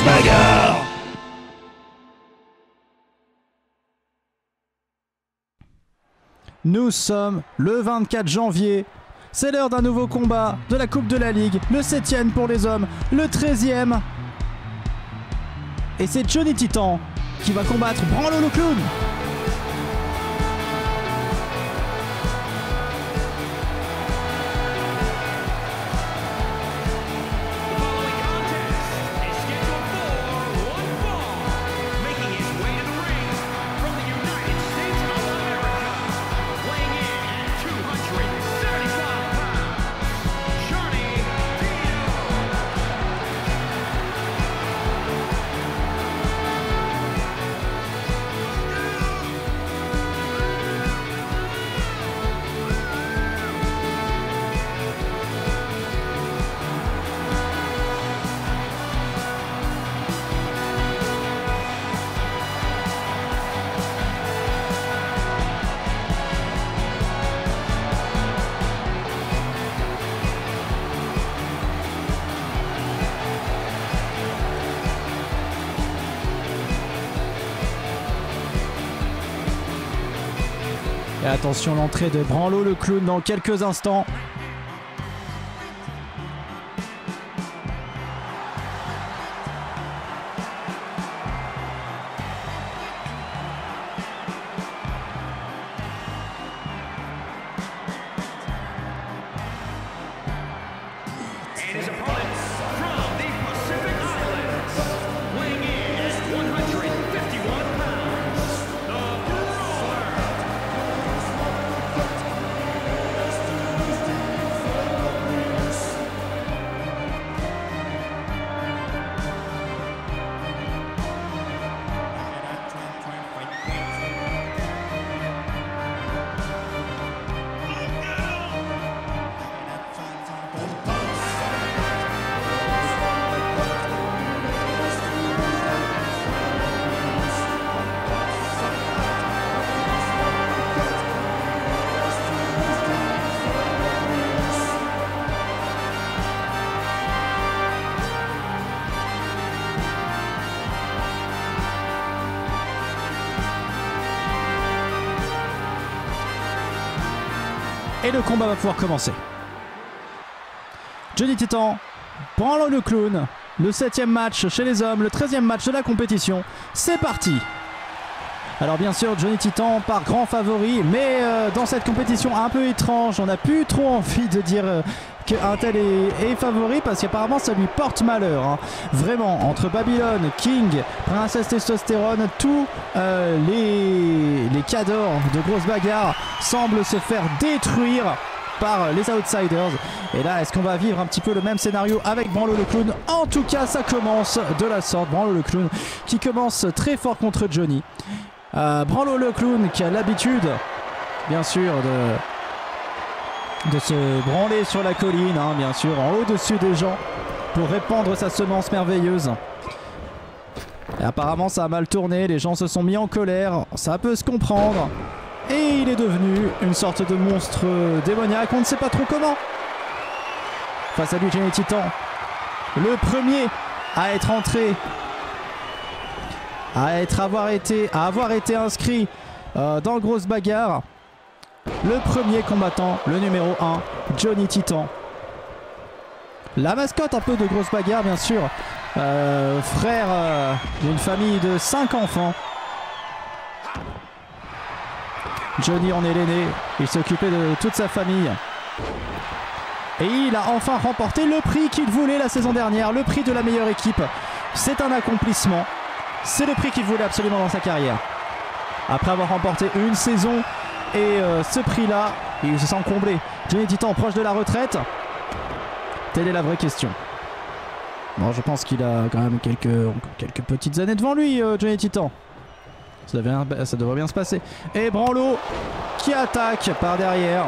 bagarre. Nous sommes le 24 janvier. C'est l'heure d'un nouveau combat de la Coupe de la Ligue. Le 7e pour les hommes, le 13e. Et c'est Johnny Titan qui va combattre Branlo le clown. Et attention, l'entrée de Branlo le clown dans quelques instants. Et le combat va pouvoir commencer. Johnny Titan, Branlo le clown, le 7e match chez les hommes, le 13e match de la compétition. C'est parti. Alors bien sûr, Johnny Titan part grand favori, mais dans cette compétition un peu étrange, on n'a plus trop envie de dire qu'un tel est favori parce qu'apparemment ça lui porte malheur. Hein. Vraiment, entre Babylone, King, Princesse Testostérone, tous les cadors de grosses bagarres semblent se faire détruire par les Outsiders. Et là, est-ce qu'on va vivre un petit peu le même scénario avec Branlo le clown? En tout cas, ça commence de la sorte. Branlo le clown qui commence très fort contre Johnny. Branlo le clown qui a l'habitude, bien sûr, de se branler sur la colline, hein, bien sûr, en au-dessus des gens pour répandre sa semence merveilleuse. Et apparemment, ça a mal tourné, les gens se sont mis en colère, ça peut se comprendre. Et il est devenu une sorte de monstre démoniaque, on ne sait pas trop comment. Face à lui, Johnny Titan, le premier à être entré, à avoir été inscrit dans Grosse Bagarre. Le premier combattant, le numéro 1, Johnny Titan. La mascotte un peu de Grosse Bagarre, bien sûr. Frère d'une famille de 5 enfants. Johnny en est l'aîné. Il s'occupait de toute sa famille. Et il a enfin remporté le prix qu'il voulait la saison dernière. Le prix de la meilleure équipe. C'est un accomplissement. C'est le prix qu'il voulait absolument dans sa carrière. Après avoir remporté une saison et ce prix-là, il se sent comblé. Johnny Titan proche de la retraite. Telle est la vraie question. Bon, je pense qu'il a quand même quelques petites années devant lui, Johnny Titan. Ça devrait bien se passer. Et Branlo qui attaque par derrière.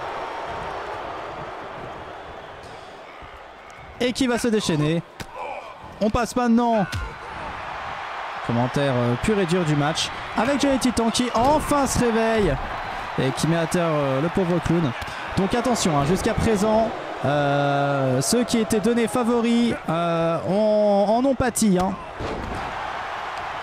Et qui va se déchaîner. On passe maintenant. Commentaire pur et dur du match. Avec Johnny Titan qui enfin se réveille. Et qui met à terre le pauvre clown. Donc attention, hein, jusqu'à présent, ceux qui étaient donnés favoris en ont pâti. Hein.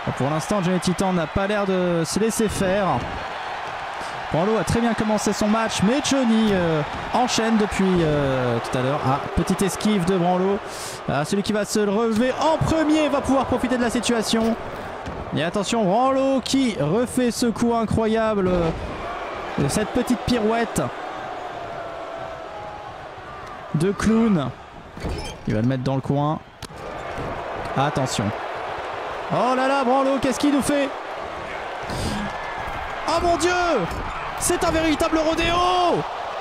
Pour l'instant, Johnny Titan n'a pas l'air de se laisser faire. Branlo a très bien commencé son match, mais Johnny enchaîne depuis tout à l'heure. Ah, petite esquive de Branlo. Ah, celui qui va se relever en premier va pouvoir profiter de la situation. Et attention, Branlo qui refait ce coup incroyable de cette petite pirouette de clown. Il va le mettre dans le coin. Attention. Oh là là, Branlo, qu'est-ce qu'il nous fait? Oh mon Dieu! C'est un véritable rodéo!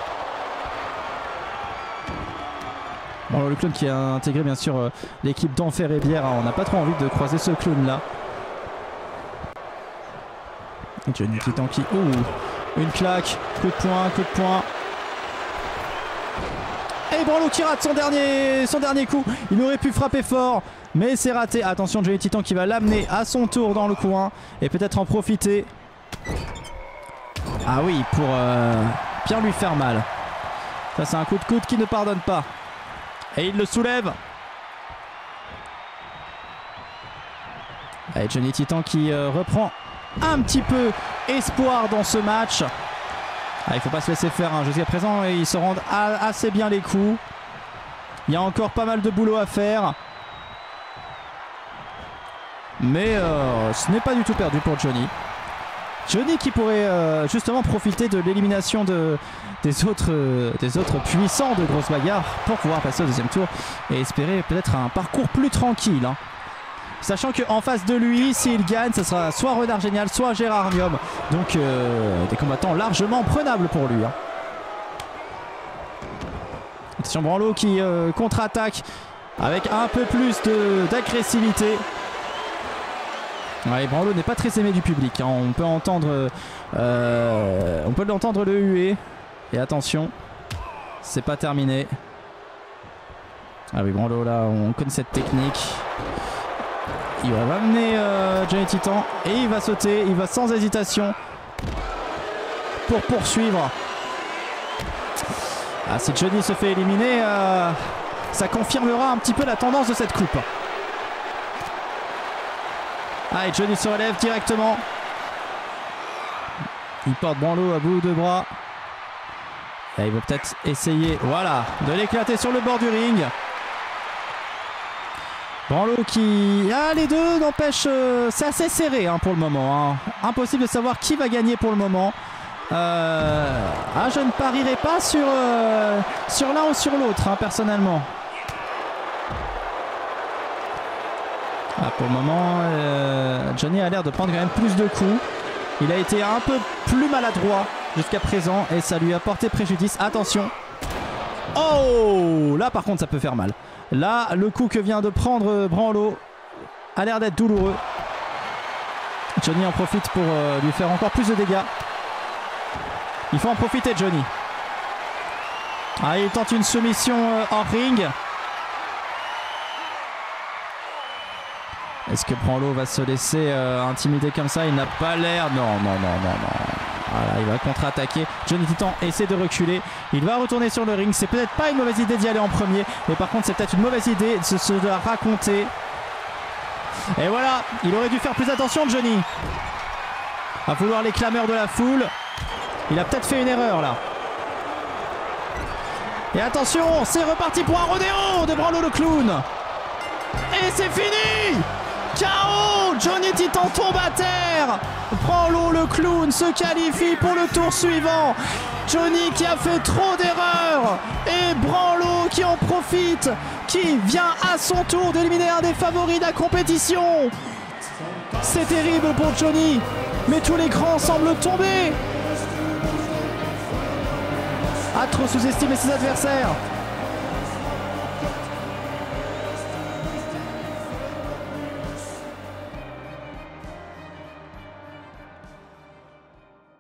Bon, le clown qui a intégré bien sûr l'équipe d'Enfer et Bière. On n'a pas trop envie de croiser ce clown là. Johnny Titan qui... une claque, coup de poing. Et Branlo qui rate son dernier coup. Il aurait pu frapper fort, mais c'est raté. Attention, Johnny Titan qui va l'amener à son tour dans le coin et peut-être en profiter. Ah oui, pour bien lui faire mal. Ça, c'est un coup de coude qui ne pardonne pas. Et il le soulève. Et Johnny Titan qui reprend un petit peu espoir dans ce match. Ah, il ne faut pas se laisser faire. Hein. Jusqu'à présent, ils se rendent assez bien les coups. Il y a encore pas mal de boulot à faire. Mais ce n'est pas du tout perdu pour Johnny. Johnny qui pourrait justement profiter de l'élimination des autres puissants de grosses bagarres pour pouvoir passer au deuxième tour et espérer peut-être un parcours plus tranquille. Hein. Sachant qu'en face de lui, s'il gagne, ce sera soit Renard Génial, soit Gérardium. Donc des combattants largement prenables pour lui. Hein. Attention, Branlo qui contre-attaque avec un peu plus d'agressivité. Ouais, Branlo n'est pas très aimé du public. Hein. On peut entendre le huer. Et attention, c'est pas terminé. Ah oui, Branlo là, on connaît cette technique. Il va amener Johnny Titan et il va sauter. Il va sans hésitation pour poursuivre. Ah, si Johnny se fait éliminer, ça confirmera un petit peu la tendance de cette coupe. Ah, et Johnny se relève directement. Il porte Branlo à bout de bras. Et il va peut-être essayer, voilà, de l'éclater sur le bord du ring. Branlo qui... Ah, les deux n'empêchent... c'est assez serré hein, pour le moment. Hein. Impossible de savoir qui va gagner pour le moment. Ah, je ne parierai pas sur l'un ou sur l'autre, hein, personnellement. Ah, pour le moment, Johnny a l'air de prendre quand même plus de coups. Il a été un peu plus maladroit jusqu'à présent et ça lui a porté préjudice. Attention. Oh, là par contre ça peut faire mal. Là, le coup que vient de prendre Branlo a l'air d'être douloureux. Johnny en profite pour lui faire encore plus de dégâts. Il faut en profiter, Johnny. Ah, il tente une soumission hors ring. Est-ce que Branlo va se laisser intimider comme ça? Il n'a pas l'air... Non. Voilà, il va contre-attaquer. Johnny Titan essaie de reculer. Il va retourner sur le ring. C'est peut-être pas une mauvaise idée d'y aller en premier. Mais par contre, c'est peut-être une mauvaise idée de se la raconter. Et voilà, il aurait dû faire plus attention, Johnny. À vouloir les clameurs de la foule. Il a peut-être fait une erreur, là. Et attention, c'est reparti pour un rodéo de Branlo le clown. Et c'est fini! KO! Johnny Titan tombe à terre. Branlo le clown se qualifie pour le tour suivant. Johnny qui a fait trop d'erreurs et Branlo qui en profite, qui vient à son tour d'éliminer un des favoris de la compétition. C'est terrible pour Johnny, mais tous les grands semblent tomber. À trop sous-estimer ses adversaires.